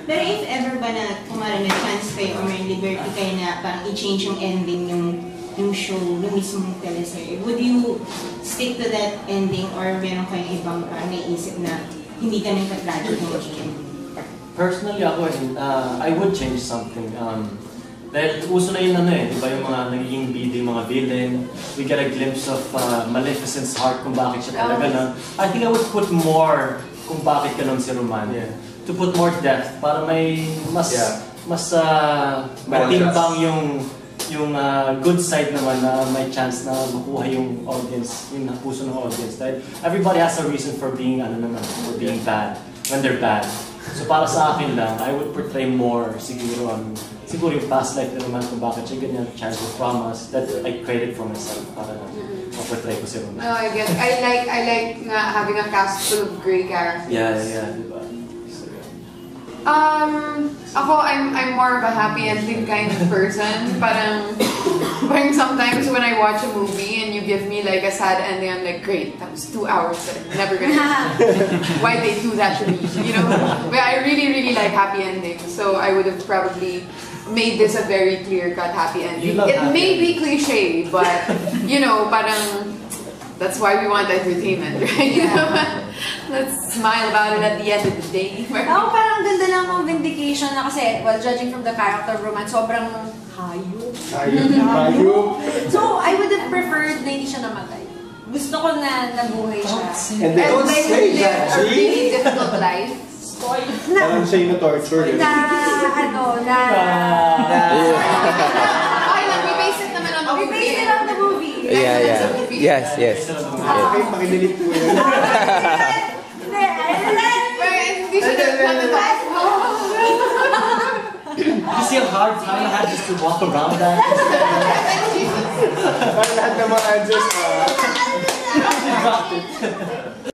Pero if ever ba na kumara na chance kayo or may liberty kayo na parang i-change yung ending yung show, yung mismong teleserye, would you stick to that ending or meron kayong ibang naisip na hindi ganun ka-tragic yung ending? Personally ako, I would change something. Dahil uso na yun di ba yung mga nagiging bida, yung mga villain. We get a glimpse of Maleficent's heart kung bakit siya talaga na. I think I would put more kung bakit ganun si Roman. Yeah. To put more depth para may mas matimbang yung good side naman na may chance na makuha yung audience, yung puso ng audience. Dahil everybody has a reason for being for being bad when they're bad. So para sa akin lang, I would portray more siguro yung past life na naman kung bakit siya ganyan, childhood traumas that I created for myself para ma-portray ko si Roman. No, I get it. I like having a cast full of great characters. Yeah, diba? Ako, I'm more of a happy ending kind of person. Parang sometimes when I watch a movie and you give me like a sad ending, I'm like, great, that was 2 hours that I'm never gonna why they do that to me, you know? But I really like happy endings, so I would have probably made this a very clear-cut happy ending. It may be cliche, but you know, parang that's why we want entertainment, right? Yeah. Let's smile about it at the end of the day. Ako parang ganda lang ng vindication na kasi, well, judging from the character of Roman, sobrang hayop. So, I would have preferred na hindi siya namatay. Gusto ko na nabuhay siya. And they don't say that, a really difficult life. Parang siya yung torture. Okay lang, we base it naman on the movie. We base it on the movie. Yes. Okay, pakidilit mo yun. Hindi siya namatay. You see how hard Tyler had just to walk around that? Parang lahat ng mga answers.